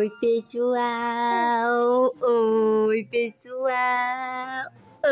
Oi, pessoal! Oi, pessoal!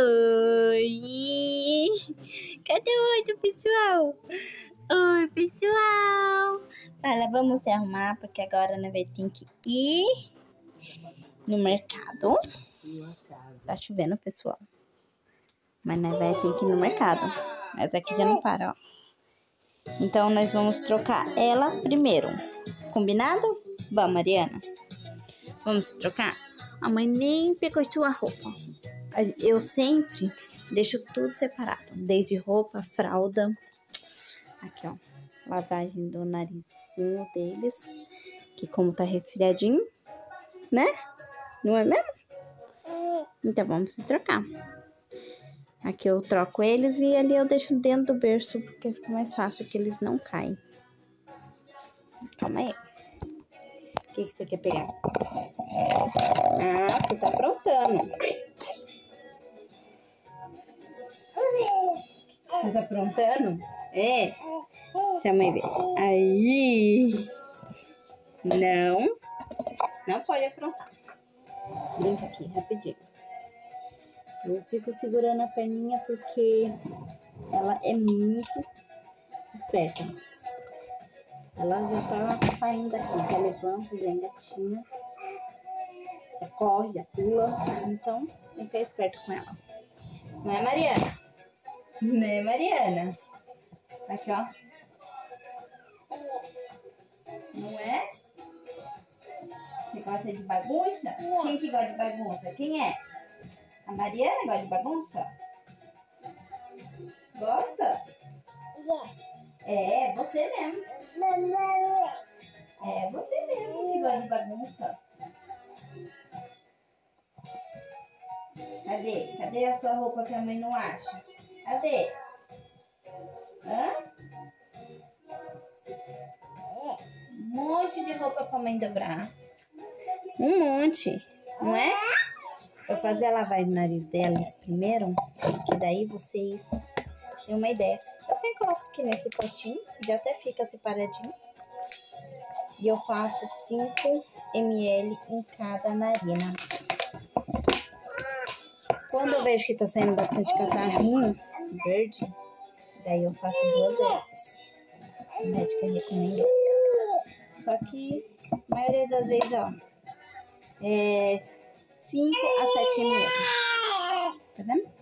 Oi! Cadê o outro pessoal? Oi, pessoal! Fala, vamos se arrumar, porque agora nós vai ter que ir no mercado. Tá chovendo, pessoal. Mas nós vai ter que ir no mercado. Mas aqui já não para, ó. Então, nós vamos trocar ela primeiro. Combinado? Vamos, Mariana. Vamos trocar? A mãe nem pegou sua roupa. Eu sempre deixo tudo separado. Desde roupa, fralda. Aqui, ó. Lavagem do narizinho deles. Que como tá resfriadinho, né? Não é mesmo? Então, vamos se trocar. Aqui eu troco eles e ali eu deixo dentro do berço, porque fica mais fácil que eles não caem. Calma aí. O que você quer pegar? Ah, você tá aprontando. Você tá aprontando? É. Deixa a mãe ver. Aí. Não pode aprontar. Brinca aqui, rapidinho. Eu fico segurando a perninha porque ela é muito esperta. Ela já tá saindo daqui, já levanta, já engatinha, já corre, já pula. Então, tem que ficar esperto com ela. Não é, Mariana? Não é, Mariana? Aqui, ó. Não é? Você gosta de bagunça? Quem que gosta de bagunça? Quem é? A Mariana gosta de bagunça? Gosta? É, você mesmo. É, você mesmo que gosta de bagunça. Cadê? Cadê a sua roupa que a mãe não acha? Cadê? Hã? Um monte de roupa pra mãe dobrar. Um monte, não é? Eu vou fazer a lavagem do nariz delas primeiro, que daí vocês têm uma ideia. Você coloca aqui nesse potinho, já até fica separadinho. E eu faço 5 ml em cada narina. Quando eu vejo que tá saindo bastante catarrinho verde, daí eu faço 2 vezes. A médica recomenda. Só que a maioria das vezes, ó, é 5 a 7 ml. Tá vendo?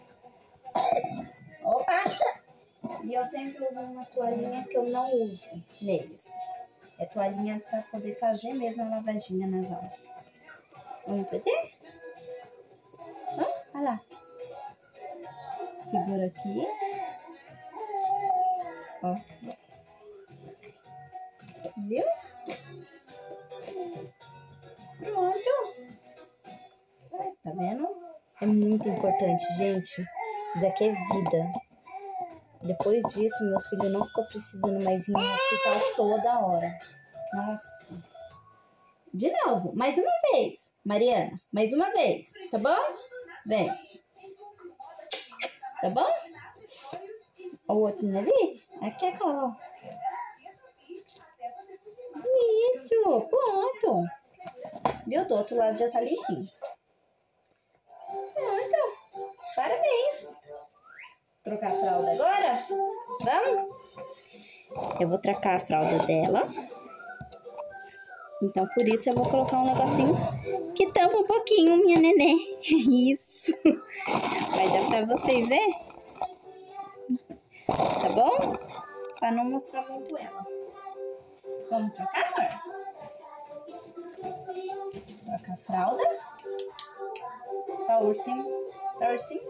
Opa! E eu sempre uso uma toalhinha que eu não uso neles. É toalhinha pra poder fazer mesmo a lavaginha nas aulas. Vamos fazer? Olha lá. Segura aqui. Ó. Viu? Pronto. Tá vendo? É muito importante, gente. Isso aqui é vida. Depois disso, meus filhos não ficam precisando mais ir no hospital toda hora. Nossa. De novo, mais uma vez. Mariana, mais uma vez. Tá bom? Vem. Tá bom? O outro nariz? Aqui é qual? Isso, pronto. Viu? Do outro lado já tá limpinho. Pronto. Parabéns. Trocar a fralda agora? Vamos? Eu vou trocar a fralda dela. Então, por isso, eu vou colocar um negocinho que tampa um pouquinho minha nenê. Isso. Vai dar pra vocês ver? Tá bom? Pra não mostrar muito ela. Vamos trocar, amor? Trocar a fralda. Tá, ursinho? Tá, ursinho?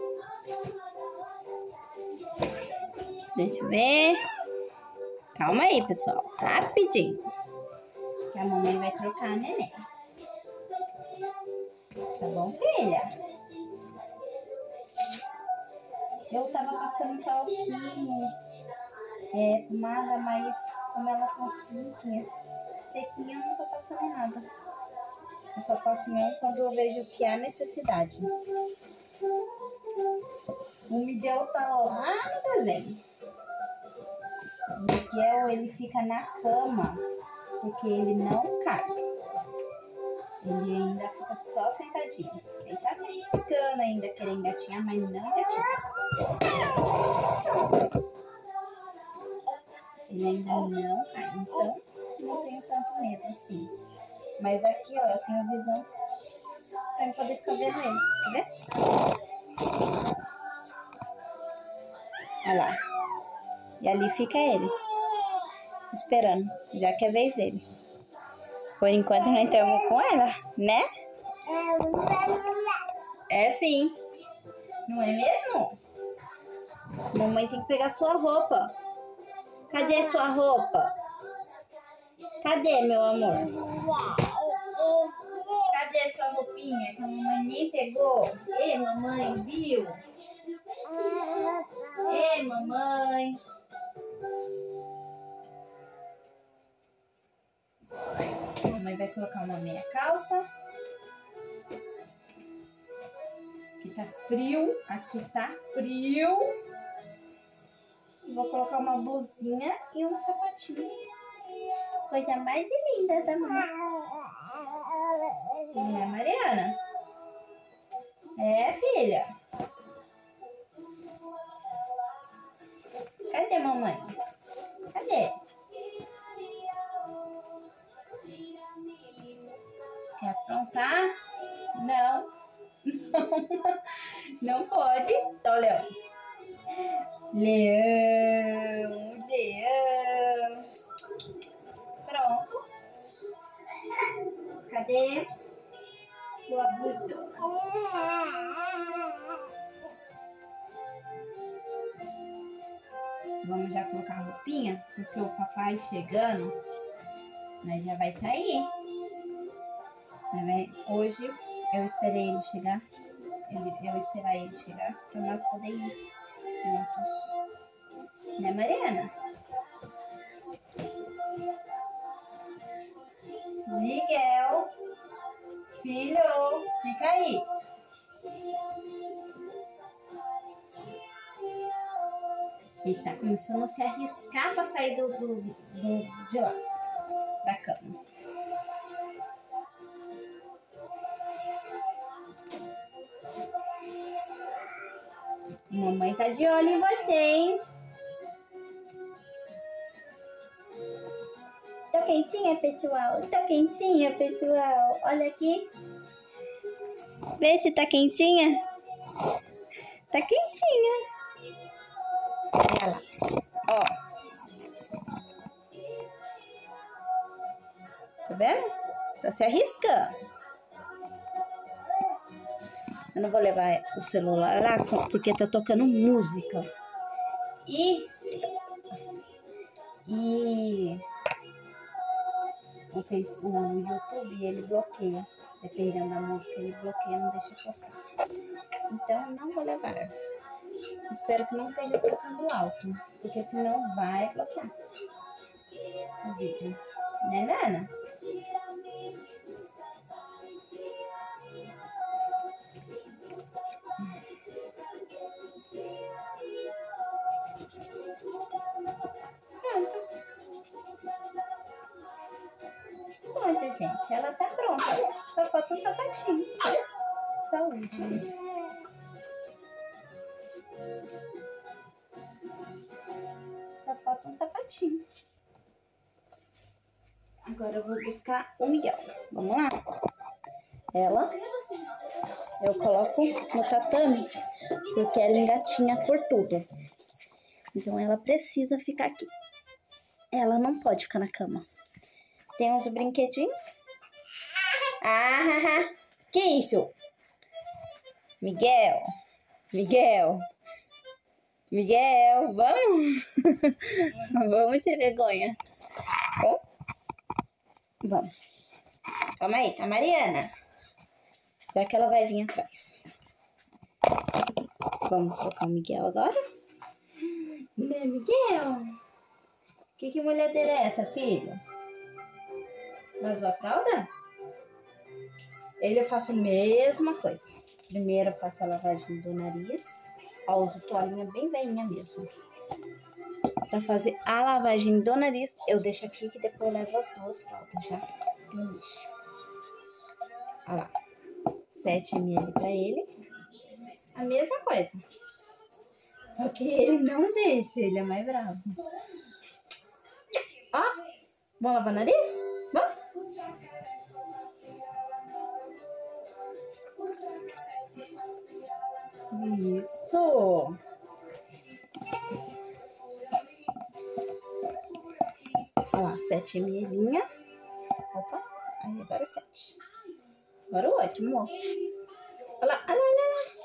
Deixa eu ver. Calma aí, pessoal. Rapidinho. Que a mamãe vai trocar a neném. Tá bom, filha? Eu tava passando talquinho, pomada, mas como ela tá sequinha, eu não tô passando nada. Eu só passo mesmo quando eu vejo que há necessidade. O Miguel tá lá no desenho. O Miguel, ele fica na cama, porque ele não cai. Ele ainda fica só sentadinho. Ele tá se riscando ainda, querendo engatinhar, mas não engatinha. Ele ainda não cai, então não tenho tanto medo assim. Mas aqui, ó, eu tenho visão pra eu poder ficar vendo ele. Quer ver? Olha lá. E ali fica ele, esperando, já que é a vez dele. Por enquanto não estamos com ela, né? É sim. Não é mesmo? Mamãe tem que pegar sua roupa. Cadê sua roupa? Cadê, meu amor? Cadê sua roupinha que a mamãe nem pegou? Ei, mamãe, viu? Ei, mamãe. Mamãe vai colocar uma meia calça. Aqui tá frio. Aqui tá frio. Vou colocar uma blusinha e um sapatinho. Coisa mais linda da mãe. É, Mariana? É, filha? Cadê mamãe? Cadê? Quer aprontar? Não. Não pode. Então, Leão. Leão. Leão. Pronto. Cadê sua blusa? Vamos já colocar a roupinha, porque o papai chegando, nós já vai sair. Hoje eu esperei ele chegar, eu esperar ele chegar, para nós podermos ir juntos. Né, Mariana? Miguel, filho, fica aí. Ele tá começando a se arriscar para sair de lá, da cama. Mamãe tá de olho em você, hein? Tá quentinha, pessoal? Tá quentinha, pessoal? Olha aqui. Vê se tá quentinha. Tá quentinha. Olha lá. Ó. Tá vendo? Tá se arriscando. Eu não vou levar o celular lá porque tá tocando música. E o YouTube, ele bloqueia. Dependendo da música, ele bloqueia, não deixa postar. Então, não vou levar. Espero que não esteja tocando alto, porque senão vai bloquear o vídeo. Né, Nana? Pronto, gente. Ela tá pronta. Só falta um sapatinho. Saúde. Só falta um sapatinho. Agora eu vou buscar o Miguel. Vamos lá? Ela, eu coloco no tatame, porque ela engatinha por tudo. Então ela precisa ficar aqui. Ela não pode ficar na cama. Tem uns brinquedinhos. Ah, que isso? Miguel, vamos? Vamos ter vergonha. Bom, vamos. Calma aí, tá, Mariana? Já que ela vai vir atrás. Vamos colocar o Miguel agora. Né, Miguel? Que molhadeira é essa, filho? Vazou a fralda? Ele eu faço a mesma coisa. Primeiro eu faço a lavagem do nariz. Ó, uso toalhinha bem velhinha mesmo. Pra fazer a lavagem do nariz, eu deixo aqui que depois eu levo as duas fraldas já no lixo. Olha lá. 7 ml pra ele. A mesma coisa. Só que ele não deixa, ele é mais bravo. Ó, vamos lavar o nariz? Vamos? Isso. Olha lá, 7 ml. Opa, aí agora 7. Agora o 8, amor. Olha lá, olha lá, olha lá.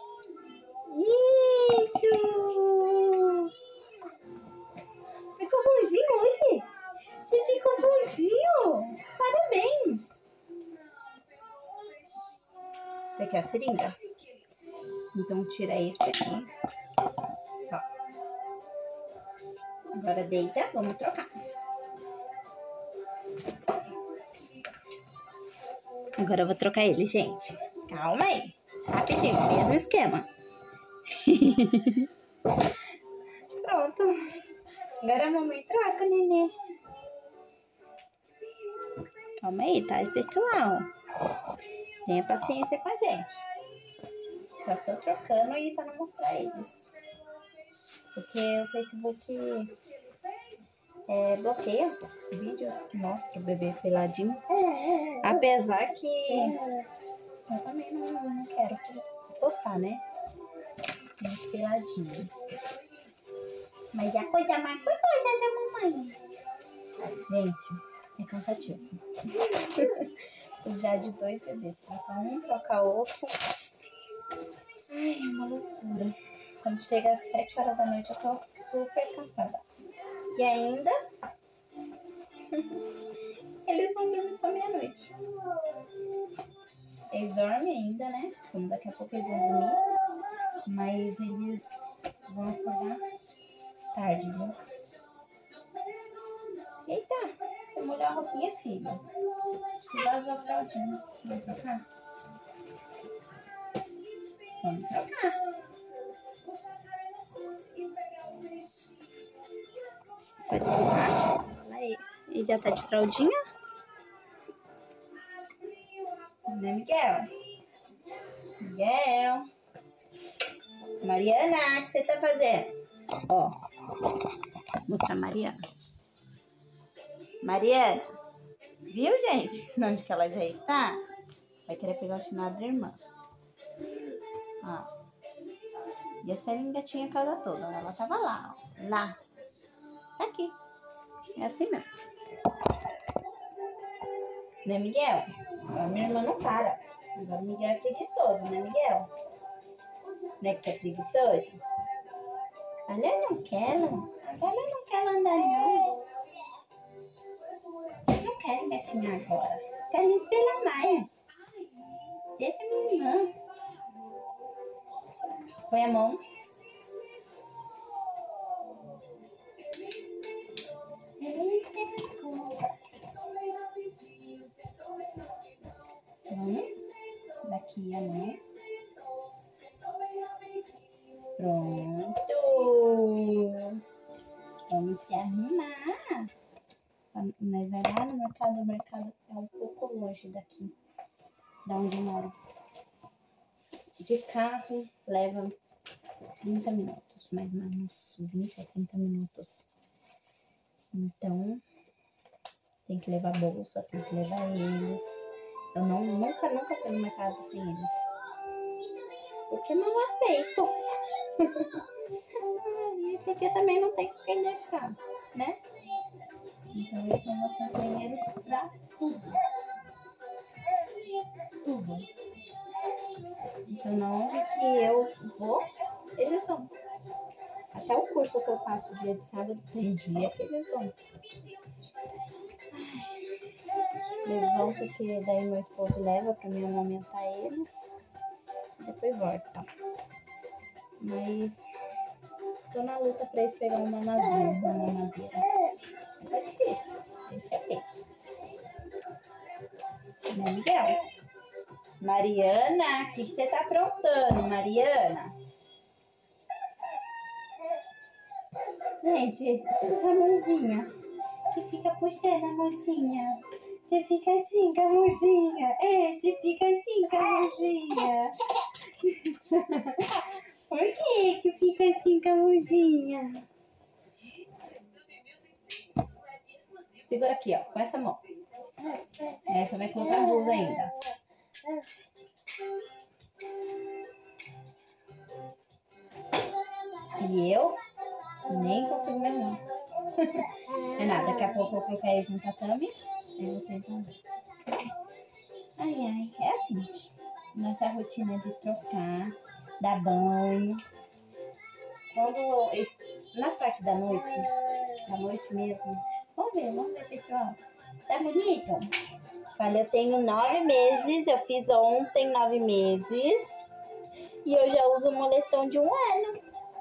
Isso! Ficou bonzinho hoje? Você ficou bonzinho? Parabéns! Você quer a seringa? Então tira esse aqui. Ó. Agora deita, vamos trocar. Agora eu vou trocar ele, gente. Calma aí. Rapidinho, mesmo esquema. Pronto. Agora a mamãe troca, nenê. Calma aí, tá, pessoal? Tenha paciência com a gente. Só tô trocando aí pra não mostrar eles. Porque o Facebook bloqueia vídeos que mostram o bebê peladinho. Apesar que eu também não quero postar, né? Muito peladinho. Mas é a coisa mais gostosa da mamãe. Gente, é cansativo. Cuidar de 2 bebês. Trocar um, trocar outro. Ai, é uma loucura. Quando chega às 7 horas da noite, eu tô super cansada. E ainda, eles vão dormir só meia-noite. Eles dormem ainda, né? Como daqui a pouco eles vão dormir. Mas eles vão acordar tarde, viu? Eita, você molhou a roupinha, filha. Se vazou a fraldinha. Vamos trocar? Vamos trocar. Pode trocar. Olha aí. Ele já tá de fraldinha. Né, Miguel? Miguel. Mariana, o que você tá fazendo? Ó. Vou mostrar a Mariana. Mariana. Viu, gente? Onde que ela já está? Vai querer pegar o chinelo da irmã. Ó. E a Celinha tinha a casa toda. Ela tava lá, ó. Lá. Tá aqui. É assim mesmo. Né, Miguel? A minha irmã não para. Agora o Miguel é preguiçoso, né, Miguel? Não é que você é preguiçoso? Olha, não quer, não. Agora não quer andar, não. Não quero gatinhar agora. Quero esperar mais. Deixa minha irmã. Põe a mão. Daqui a mão. Pronto. Vamos se arrumar. Nós vai lá no mercado. O mercado é um pouco longe daqui, da onde eu moro. De carro leva 30 minutos, mais ou menos 20 a 30 minutos. Então, tem que levar bolsa, tem que levar eles. Eu nunca fui no mercado sem eles. Porque não é feito. E porque também não tem quem deixar, né? Então, eles são meus companheiros pra tudo. Tudo. Então, onde que eu vou, eles vão. Até o curso que eu faço dia de sábado, tem dia que eles vão. Eles vão porque daí meu esposo leva pra me amamentar eles. Depois volta. Mas tô na luta pra eles pegar uma mamadeira. É difícil. Esse é feito. Né, Miguel? Mariana, o que você tá aprontando, Mariana? Gente, a mãozinha que fica puxando a mãozinha. Você fica assim com a mãozinha. Você fica assim Segura aqui, ó, com essa mão. Você vai colocar a blusa ainda. E eu nem consigo mais não. É nada, daqui a pouco eu vou colocar eles no tatame. Aí vocês vão ver. Ai, é assim. Nossa rotina de trocar, dar banho. Na parte da noite mesmo. Vamos ver, pessoal. Tá bonito? Olha, eu tenho 9 meses, eu fiz ontem 9 meses. E eu já uso o moletom de 1 ano.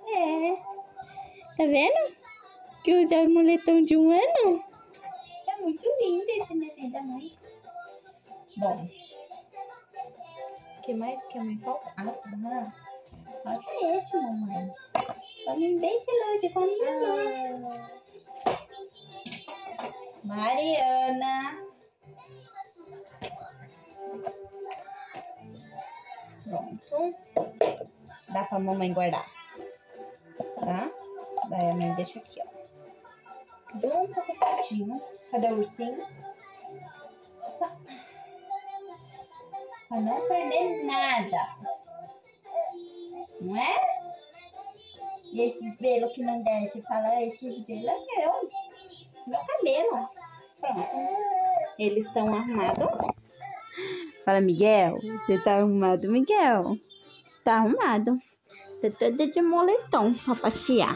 Tá vendo? Que usa o moletom de 1 ano. Tá muito lindo esse neném da mãe. Bom. O que mais que a mãe falta? Olha esse, mamãe. Tá bem longe com a minha mãe. Mariana. Pronto. Dá pra mamãe guardar. Tá? Daí a mãe deixa aqui, ó. Junto com o patinho. Cadê o ursinho? Pra não perder nada. Não é? E esses pelos que não desce, fala, esses pelos é meu cabelo. Pronto. Eles estão arrumados. Fala, Miguel, você tá arrumado, Miguel? Tá arrumado. Tá toda de moletom pra passear.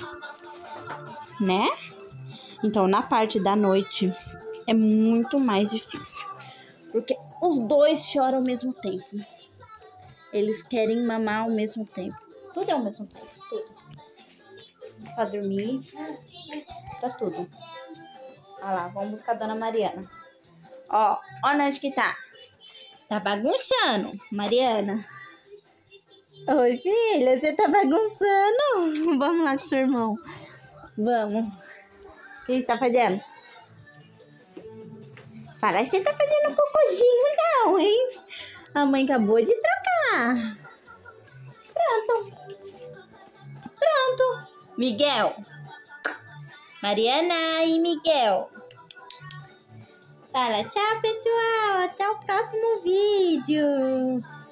Né? Então, na parte da noite, é muito mais difícil. Porque os dois choram ao mesmo tempo. Eles querem mamar ao mesmo tempo. Tudo é ao mesmo tempo. Tudo. Pra dormir. Pra tudo. Olha lá, vamos buscar a Dona Mariana. Ó, onde que tá? Tá bagunçando, Mariana. Oi, filha, você tá bagunçando? Vamos lá com seu irmão. Vamos. O que você tá fazendo? Fala que você tá fazendo um cocôzinho, não, hein? A mãe acabou de trocar. Pronto. Miguel. Mariana e Miguel. Fala tchau, pessoal. Até o próximo vídeo.